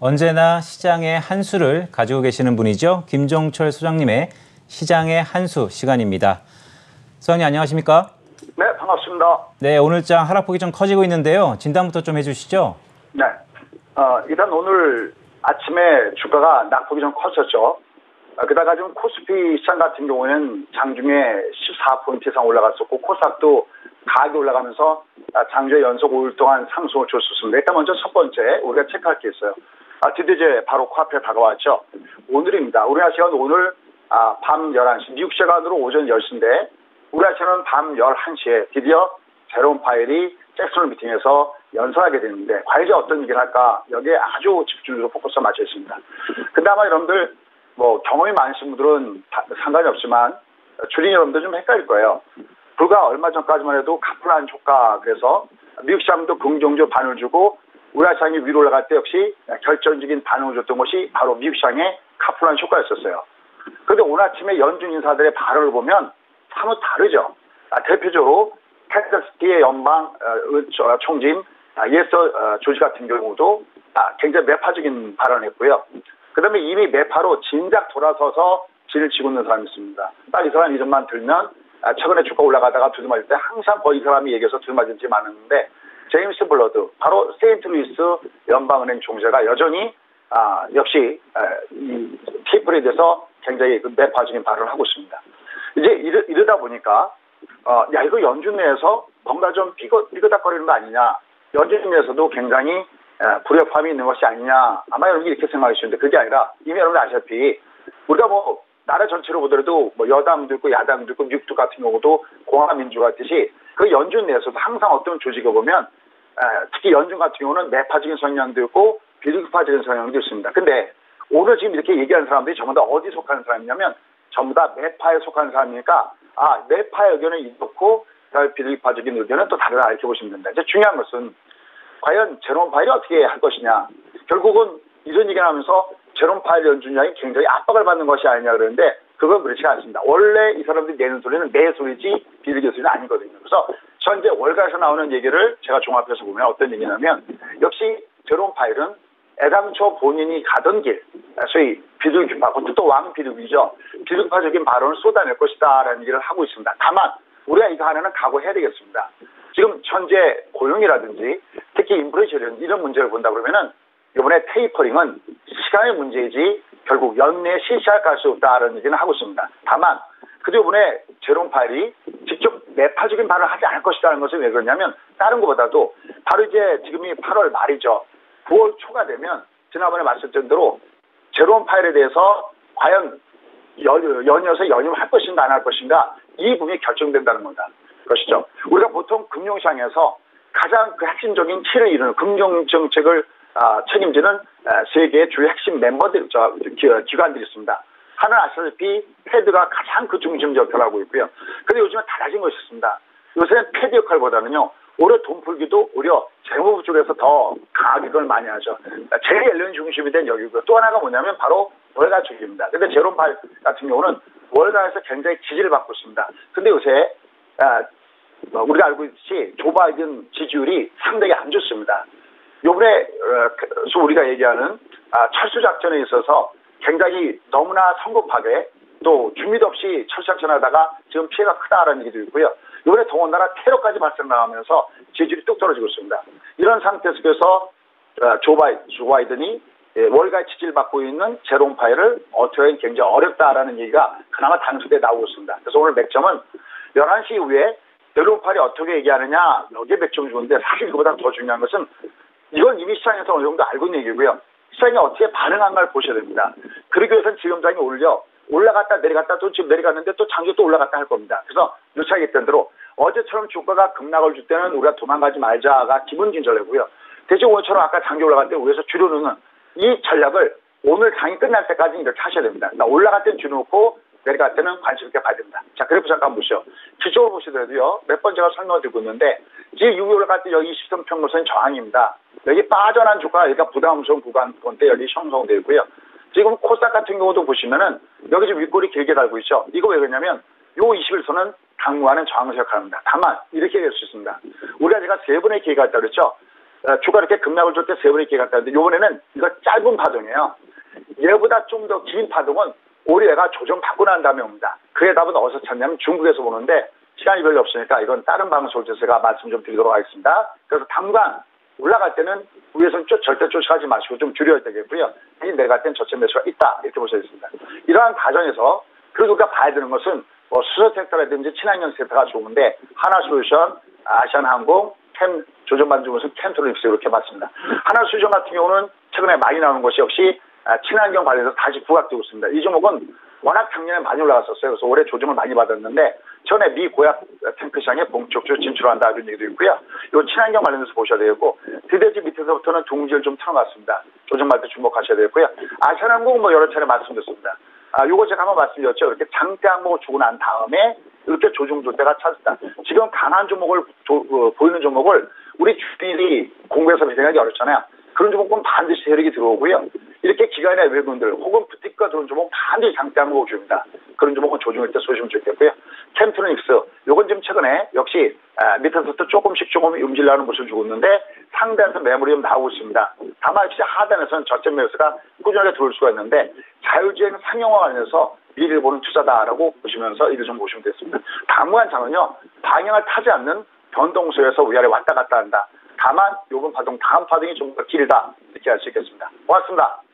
언제나 시장의 한 수를 가지고 계시는 분이죠. 김종철 소장님의 시장의 한 수 시간입니다. 소장님 안녕하십니까? 네, 반갑습니다. 네, 오늘장 하락폭이 좀 커지고 있는데요. 진단부터 좀 해주시죠. 네, 일단 오늘 아침에 주가가 낙폭이 좀 컸었죠. 게다가 지금 코스피 시장 같은 경우에는 장중에 14% 이상 올라갔었고 코스닥도 가격이 올라가면서 장중에 연속 5일 동안 상승을 줬었습니다. 일단 먼저 첫 번째 우리가 체크할 게 있어요. 드디어 이제 바로 코앞에 다가왔죠. 오늘입니다. 우리나라 시간 오늘 밤 11시, 미국 시간으로 오전 10시인데 우리나라 시간은 밤 11시에 드디어 제롬 파웰이 잭슨 미팅에서 연설하게 되는데 과연 어떤 얘기를 할까 여기에 아주 집중적으로 포커스가 맞춰 있습니다. 근데 아마 여러분들 뭐 경험이 많으신 분들은 상관이 없지만 주린 여러분들 좀 헷갈릴 거예요. 불과 얼마 전까지만 해도 카플란 효과 그래서 미국 시장도 긍정적 반응을 주고 우리나라 시장이 위로 올라갈 때 역시 결정적인 반응을 줬던 것이 바로 미국 시장의 카플란 효과였었어요. 그런데 오늘 아침에 연준 인사들의 발언을 보면 사뭇 다르죠. 대표적으로 텍사스의 연방 총진 예서 조지 같은 경우도 굉장히 매파적인 발언을 했고요. 그 다음에 이미 매파로 진작 돌아서서 진을 치고 있는 사람이 있습니다. 딱 이 사람 이름만 들면 최근에 주가 올라가다가 두드맞을 때 항상 거의 이 사람이 얘기해서 두드맞은 지 많았는데 제임스 블러드 바로 세인트루이스 연방은행 총재가 여전히 역시 이 테이퍼에 대해서 굉장히 매파적인 발언을 하고 있습니다. 이제 이러다 보니까 야 이거 연준 내에서 뭔가 좀 삐그덕거리는 거 아니냐, 연준 내에서도 굉장히 불협화음이 있는 것이 아니냐, 아마 여러분이 이렇게 생각하시는데 그게 아니라 이미 여러분 아시다시피 우리가 뭐 나라 전체로 보더라도 뭐 여당도 있고 야당도 있고 미국 같은 경우도 공화민주가 있듯이 그 연준 내에서도 항상 어떤 조직에 보면 특히 연준 같은 경우는 매파적인 성향도 있고 비례파적인 성향도 있습니다. 근데 오늘 지금 이렇게 얘기하는 사람들이 전부 다 어디 속하는 사람이냐면 전부 다 매파에 속하는 사람이니까 매파의 의견은 이렇고 비례파적인 의견은 또 다르다 이렇게 보시면 됩니다. 이제 중요한 것은 과연 제롬 파웰이 어떻게 할 것이냐. 결국은 이런 얘기를 하면서 제롬 파웰 연준장이 굉장히 압박을 받는 것이 아니냐 그러는데 그건 그렇지 않습니다. 원래 이 사람들이 내는 소리는 내 소리지 비례 소리는 아니거든요. 그래서 현재 월가에서 나오는 얘기를 제가 종합해서 보면 어떤 얘기냐면 역시 제롬 파웰은 애당초 본인이 가던 길, 소위 비둘기파, 그것도 또 왕비둘기죠. 비둘기파적인 발언을 쏟아낼 것이다라는 얘기를 하고 있습니다. 다만 우리가 이거 하나는 각오해야 되겠습니다. 지금 현재 고용이라든지 특히 인플레이션 이런 문제를 본다 그러면은 이번에 테이퍼링은 시간의 문제이지 결국 연내에 실시할 수 없다라는 얘기는 하고 있습니다. 다만 그도 이번에 제롬 파웰이 직접 매파적인 발언을 하지 않을 것이라는 것은 왜 그러냐면 다른 것보다도 바로 이제 지금이 8월 말이죠. 9월 초가 되면 지난번에 말씀드린 대로 제롬 파웰에 대해서 과연 연이어서 연임을 할 것인가 안 할 것인가 이 부분이 결정된다는 겁니다. 그것이죠. 우리가 보통 금융시장에서 가장 그 핵심적인 키를 이루는 금융정책을 책임지는 세계의 주요 핵심 멤버들, 기관들이 있습니다. 하나는 아시다시피 패드가 가장 그 중심 역할을 하고 있고요. 그런데 요즘에 달라진 것이 있습니다. 요새는 패드 역할보다는요, 오히려 돈 풀기도 오히려 재무부 쪽에서 더 강하게 그걸 많이 하죠. 제일 옐런 중심이 된 여기고요. 또 하나가 뭐냐면 바로 월가 쪽입니다. 근데 제롬 파웰 같은 경우는 월가에서 굉장히 지지를 받고 있습니다. 근데 요새 우리가 알고 있듯이 조 바이든 지지율이 상당히 안 좋습니다. 요번에 우리가 얘기하는 철수작전에 있어서 굉장히 너무나 성급하게 또 준비도 없이 철수작전하다가 지금 피해가 크다라는 얘기도 있고요. 이번에 더군다나 테러까지 발생하면서 지지율이 뚝 떨어지고 있습니다. 이런 상태 속에서 조 바이든이 월가의 지지를 받고 있는 제롬 파웰을 어떻게 하긴 굉장히 어렵다라는 얘기가 그나마 단순하게 나오고 있습니다. 그래서 오늘 맥점은 11시 이후에 제롬 파웰이 어떻게 얘기하느냐 여기에 맥점이 좋은데 사실 그보다 더 중요한 것은 이건 이미 시장에서 어느 정도 알고 있는 얘기고요. 시장이 어떻게 반응한가를 보셔야 됩니다. 그러기 위해서는 지금장이 올라갔다 내려갔다 또 지금 내려갔는데 또 장주 또 올라갔다 할 겁니다. 그래서 누차 얘기했던 대로 어제처럼 주가가 급락을 줄 때는 우리가 도망가지 말자가 기본 진전이고요. 대신 오늘처럼 아까 장주 올라갈 때 위에서 줄여놓는 이 전략을 오늘 장이 끝날 때까지 이렇게 하셔야 됩니다. 그러니까 올라갈 때는 줄여놓고 내려갈 때는 관심 있게 봐야 됩니다. 자, 그래프 잠깐 보시죠. 기초로 보시더라도요. 몇 번 제가 설명을 드리고 있는데 지금 6월 올라갈 때 여기 23평균선 저항입니다. 여기 빠져난 주가가 여기가 부담스러운 구간인데 여기 형성되어 있고요. 지금 코스닥 같은 경우도 보시면은 여기 지금 윗골이 길게 달고 있죠. 이거 왜 그러냐면 요 21선은 당구하는 저항을 역할합니다. 다만 이렇게 될 수 있습니다. 우리가 제가 세 번의 기회가 있다고 그랬죠. 주가 이렇게 급락을 줄 때 세 번의 기회가 있다는데 이번에는 이거 짧은 파동이에요. 얘보다 좀 더 긴 파동은 올해가 조정 받고 난 다음에 옵니다. 그의 답은 어디서 찾냐면 중국에서 보는데 시간이 별로 없으니까 이건 다른 방송을 통해서 제가 말씀 좀 드리도록 하겠습니다. 그래서 당장 올라갈 때는 위에서는 절대 쫓아가지 마시고 좀 줄여야 되겠고요. 내려갈 때는 저점 매수가 있다 이렇게 보셔야겠습니다. 이러한 과정에서 그래도 우리가 봐야 되는 것은 뭐 수소 섹터라든지 친환경 섹터가 좋은데 하나솔루션, 아시아나항공, 캠 조정받는 것은 캠트로닉스 이렇게 봤습니다. 하나솔루션 같은 경우는 최근에 많이 나오는 것이 역시 친환경 관련해서 다시 부각되고 있습니다. 이 종목은 워낙 작년에 많이 올라갔었어요. 그래서 올해 조정을 많이 받았는데 전에 미 고약 탱크 시장에 본격적으로 진출한다 이런 얘기도 있고요. 이 친환경 관련해서 보셔야 되겠고 드대지 밑에서부터는 둥지를 좀 틀어놨습니다. 조정받을 때 주목하셔야 되겠고요. 아시아나항공 뭐 여러 차례 말씀드렸습니다. 요거 제가 한번 말씀드렸죠. 이렇게 장대 항목을 주고 난 다음에 이렇게 조정 줄 때가 찾았다. 지금 강한 종목을 보이는 종목을 우리 주들이 공부해서 매장하기 어렵잖아요. 그런 종목은 반드시 세력이 들어오고요. 이렇게 기관의 외국인들 혹은 부티크가 들어온 종목 반드시 장대 항목을 줍니다. 그런 종목은 조정할 때 쏘시면 좋겠고요. 캠트로닉스 요건 지금 최근에 역시 밑에서부터 조금씩 움직이려는 모습을 주고 있는데 상단에서 매물이 좀 나오고 있습니다. 다만 역시 하단에서는 저점 매수가 꾸준하게 들어올 수가 있는데 자율주행 상용화 관련해서 미래를 보는 투자다라고 보시면서 이를 좀 보시면 되겠습니다. 당분간 장은요 방향을 타지 않는 변동소에서 위아래 왔다 갔다 한다. 다만 요번 파동 다음 파동이 좀 더 길다 이렇게 할 수 있겠습니다. 고맙습니다.